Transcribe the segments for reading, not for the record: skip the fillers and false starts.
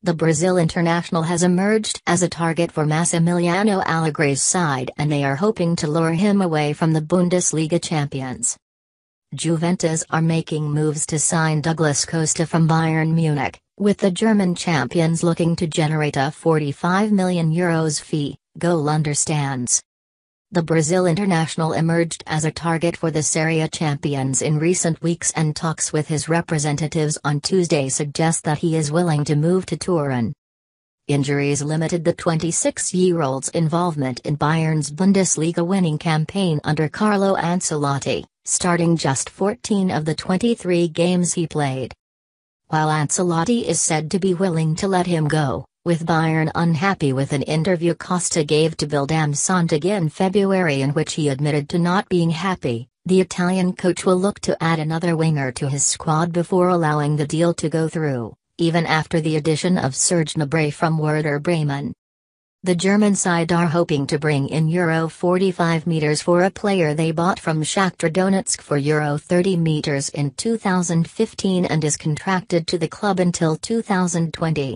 The Brazil international has emerged as a target for Massimiliano Allegri's side, and they are hoping to lure him away from the Bundesliga champions. Juventus are making moves to sign Douglas Costa from Bayern Munich, with the German champions looking to generate a €45 million fee, Goal understands. The Brazil international emerged as a target for the Serie A champions in recent weeks, and talks with his representatives on Tuesday suggest that he is willing to move to Turin. Injuries limited the 26-year-old's involvement in Bayern's Bundesliga winning campaign under Carlo Ancelotti, starting just 14 of the 23 games he played. While Ancelotti is said to be willing to let him go, with Bayern unhappy with an interview Costa gave to Bild am Sonntag in February in which he admitted to not being happy, the Italian coach will look to add another winger to his squad before allowing the deal to go through, even after the addition of Serge Gnabry from Werder Bremen. The German side are hoping to bring in €45 million for a player they bought from Shakhtar Donetsk for €30 million in 2015 and is contracted to the club until 2020.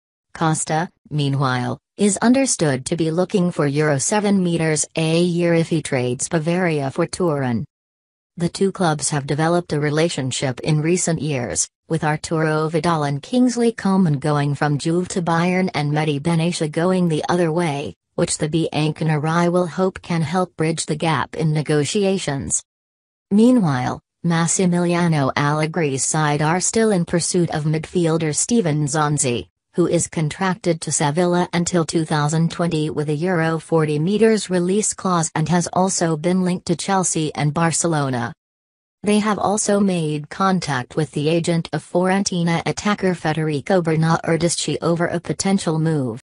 Costa, meanwhile, is understood to be looking for €7 million a year if he trades Bavaria for Turin. The two clubs have developed a relationship in recent years, with Arturo Vidal and Kingsley Coman going from Juve to Bayern and Mehdi Benatia going the other way, which the Bianconeri will hope can help bridge the gap in negotiations. Meanwhile, Massimiliano Allegri's side are still in pursuit of midfielder Steven Nzonzi, who is contracted to Sevilla until 2020 with a €40 million release clause and has also been linked to Chelsea and Barcelona. They have also made contact with the agent of Fiorentina attacker Federico Bernardeschi over a potential move.